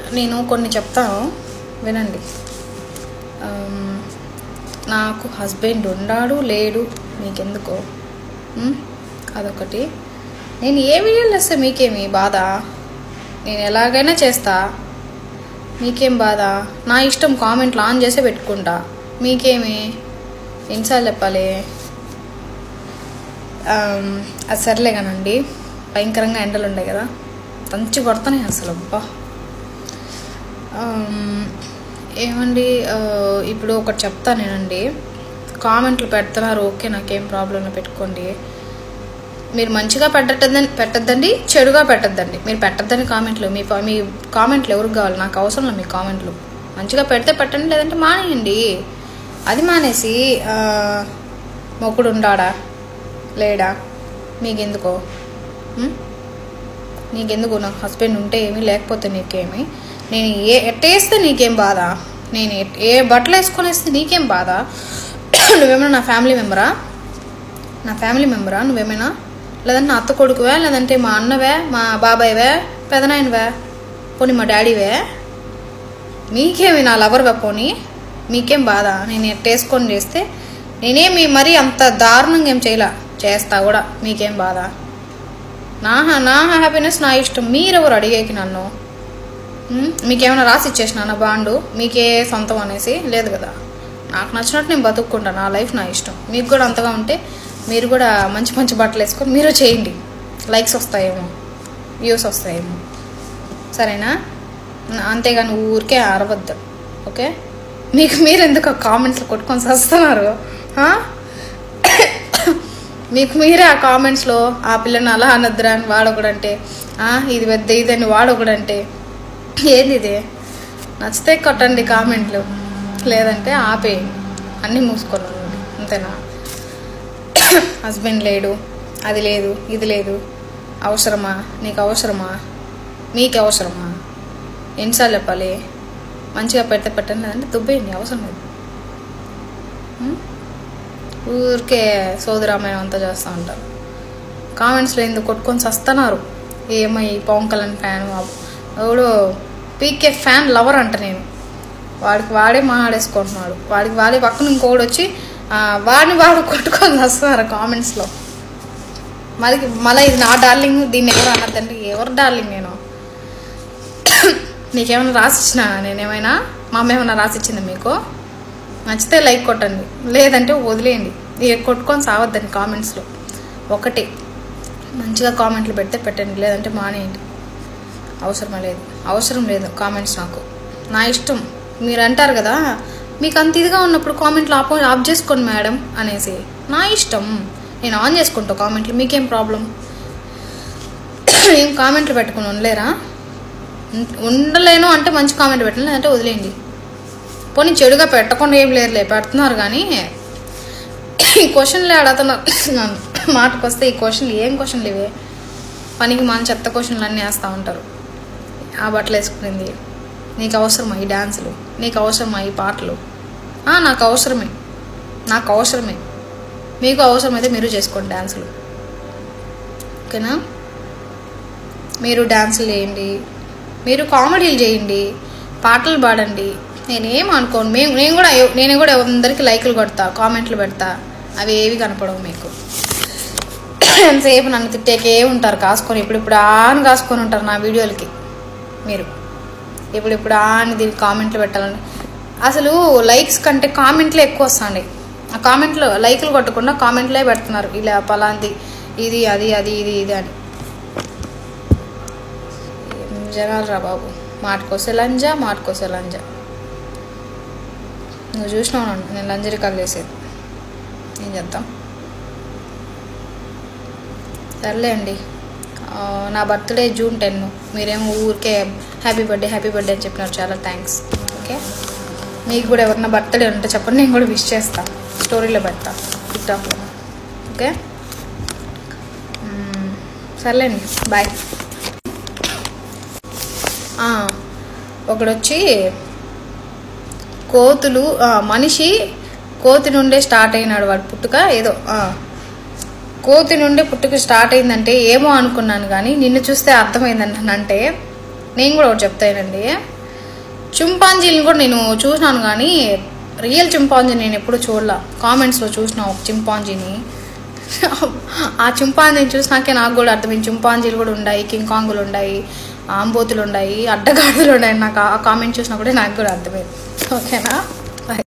నేను కొన్ని చెప్తాను వినండి. నాకు హస్బెండ్ ఉన్నాడు లేడు మీకెందుకో, అదొకటి. నేను ఏ వీడియోలు వేస్తే మీకేమి బాధ? నేను ఎలాగైనా చేస్తా, మీకేం బాధ? నా ఇష్టం, కామెంట్లు ఆన్ చేసే పెట్టుకుంటా, మీకేమి? ఎన్నిసార్లు చెప్పాలి? అది సర్లే కానండి, భయంకరంగా ఎండలు ఉన్నాయి కదా, తంచి కొడతానే అసలు. అబ్బా ఏమండి, ఇప్పుడు ఒకటి చెప్తానేనండి. కామెంట్లు పెడుతున్నారు, ఓకే, నాకేం ప్రాబ్లం పెట్టుకోండి. మీరు మంచిగా పెట్టద్దండి, చెడుగా పెట్టద్దండి. మీరు పెట్టద్దని కామెంట్లు, మీ కామెంట్లు ఎవరికి కావాలి? నాకు అవసరం లేదు మీ కామెంట్లు. మంచిగా పెడితే పెట్టండి, లేదంటే మానేయండి. అది మానేసి మొక్కుడు ఉండాడా లేడా మీకెందుకో? నీకెందుకు? నాకు హస్బెండ్ ఉంటే ఏమీ, లేకపోతే నీకేమి? నేను ఎట్టేస్తే నీకేం బాధ? నేను ఏ బట్టలు వేసుకొని వేస్తే నీకేం బాధ? నువ్వేమైనా నా ఫ్యామిలీ మెంబరా? నువ్వేమైనా? లేదంటే నా అత్త కొడుకువే, లేదంటే మా అన్నవే, మా బాబాయ్వే, పెదనాయనవే, పోనీ మా డాడీవే? మీకేమి నా లవర్వే? పోనీ మీకేం బాధ? నేను ఎట్టేసుకొని చేస్తే నేనేమి మరీ అంత దారుణంగా ఏం చేస్తా కూడా మీకేం బాధ? నా హ్యాపీనెస్ నా ఇష్టం. మీరెవరు అడిగేకి నన్ను? మీకేమైనా రాసి ఇచ్చేసిన నా బాండు? మీకే సొంతం అనేసి లేదు కదా. నాకు నచ్చినట్టు నేను బతుక్కుంటాను, నా లైఫ్ నా ఇష్టం. మీకు కూడా అంతగా ఉంటే మీరు కూడా మంచి మంచి బట్టలు వేసుకొని మీరు చేయండి. లైక్స్ వస్తాయేమో, వ్యూస్ వస్తాయేమో, సరేనా? అంతేగాని ఊరికే అరవద్దు, ఓకే? మీరు ఎందుకు కామెంట్స్లో కొట్టుకొని వస్తున్నారు? మీకు మీరే ఆ కామెంట్స్లో ఆ పిల్లని అలా అనద్దురా అని వాడొకడంటే, ఇది పెద్ద ఇదని వాడొకడంటే, ఏంది ఇది? నచ్చితే కొట్టండి కామెంట్లు, లేదంటే ఆపేయండి, అన్నీ మూసుకొని ఉండండి, అంతేనా? హస్బెండ్ లేడు, అది లేదు, ఇది లేదు, అవసరమా? నీకు అవసరమా? మీకు అవసరమా? ఎన్నిసార్లు చెప్పాలి? మంచిగా పెడితే పెట్టండి, లేదంటే దుబ్బేయండి, అవసరం లేదు. ఊరికే సోదరామాయణం అంతా చేస్తూ ఉంటారు. కామెంట్స్లో ఎందుకు కొట్టుకొని వస్తున్నారు? ఏమై పవన్ కళ్యాణ్ ఫ్యాన్, ఎవడో పీకే ఫ్యాన్ లవర్ అంట నేను. వాడే మాట్లాడేసుకుంటున్నాడు, వాడి పక్కన ఇంకోటి వచ్చి వాడు కొట్టుకొని వస్తున్నారు కామెంట్స్లో. మళ్ళీ ఇది నా డార్లింగ్, దీన్ని ఎవరు అన్నదండి? ఎవరు డార్లింగ్? నేను నీకేమైనా రాసిచ్చినా? నేనేమైనా మా అమ్మ ఏమైనా రాసిచ్చింది మీకు? నచ్చితే లైక్ కొట్టండి, లేదంటే వదిలేయండి. కొట్టుకొని సావద్దండి కామెంట్స్లో. ఒకటి మంచిగా కామెంట్లు పెడితే పెట్టండి, లేదంటే మానేయండి. అవసరం లేదు కామెంట్స్ నాకు. నా ఇష్టం. మీరు అంటారు కదా, మీకు అంత ఇదిగా ఉన్నప్పుడు కామెంట్లు ఆఫ్ చేసుకోండి మేడం అనేసి. నా ఇష్టం, నేను ఆన్ చేసుకుంటా కామెంట్లు, మీకేం ప్రాబ్లం? ఏం కామెంట్లు పెట్టుకుని ఉండలేరా? ఉండలేను అంటే మంచి కామెంట్ పెట్టండి, లేదంటే వదిలేయండి. పోనీ చెడుగా పెట్టకుండా ఏం లేరులే, పెడుతున్నారు. కానీ ఈ క్వశ్చన్లే అడుగుతున్నారు మాటకు వస్తే. ఈ క్వశ్చన్లు ఏం క్వశ్చన్లు ఇవే? పనికి మన చెత్త క్వశ్చన్లు అన్నీ వేస్తూ ఉంటారు. ఆ బట్టలు వేసుకునింది, నీకు అవసరమా ఈ డ్యాన్సులు? నీకు అవసరమా ఈ పాటలు? నాకు అవసరమే. మీకు అవసరమైతే మీరు చేసుకోండి డ్యాన్సులు, ఓకేనా? మీరు డ్యాన్సులు చేయండి, మీరు కామెడీలు చేయండి, పాటలు పాడండి, నేనేం అనుకోను. నేను కూడా అందరికీ లైకులు కొడతా, కామెంట్లు పెడతా, అవి ఏవి కనపడవు మీకు. ఎంతసేపు నన్ను తిట్టేకే ఉంటారు కాసుకొని, ఇప్పుడు కాసుకొని ఉంటారు నా వీడియోలకి. మీరు ఇప్పుడు దీనికి కామెంట్లు పెట్టాలని. అసలు లైక్స్ కంటే కామెంట్లే ఎక్కువ వస్తాండి. ఆ కామెంట్లు లైకులు కొట్టకుండా కామెంట్లే పెడుతున్నారు, ఇలా పలాంది, ఇది అది ఇది అని. జనాలు రా బాబు, మాటకోసే లంజా. నువ్వు చూసినావు నేను లంజరికాలు చేసేది, ఏం చేద్దాం? సర్లే అండి. నా బర్త్డే June 10. మీరేమో ఊరికే హ్యాపీ బర్త్డే అని చెప్పినారు, చాలా థ్యాంక్స్. ఓకే, మీకు కూడా ఎవరన్నా బర్త్డే ఉంటే చెప్పండి, నేను కూడా విష్ చేస్తాను, స్టోరీలో పెడతా, టిక్టాక్లో. ఓకే, సర్లే అండి, బాయ్. ఒకడొచ్చి మనిషి కోతి నుండే స్టార్ట్ అయినాడు వాడు పుట్టుక, ఏదో కోతి నుండి పుట్టుక స్టార్ట్ అయిందంటే ఏమో అనుకున్నాను, కానీ నిన్ను చూస్తే అర్థమైందంటే నేను కూడా ఒకటి చెప్తానండి. చింపాంజీని కూడా నేను చూసినాను కానీ రియల్ చింపాంజీ నేను ఎప్పుడు చూడలా. కామెంట్స్లో చూసిన ఒక చింపాంజీని, ఆ చింపాంజీని చూసినాకే నాకు కూడా అర్థమైంది చింపాంజీలు కూడా ఉన్నాయి, కింగ్ కాంగులు ఉన్నాయి, ఆంబోతులు ఉన్నాయి, అడ్డగాడులు ఉన్నాయి. నాకు ఆ కామెంట్ చూసినా కూడా నాకు కూడా అర్థమైంది. ఓకేనా?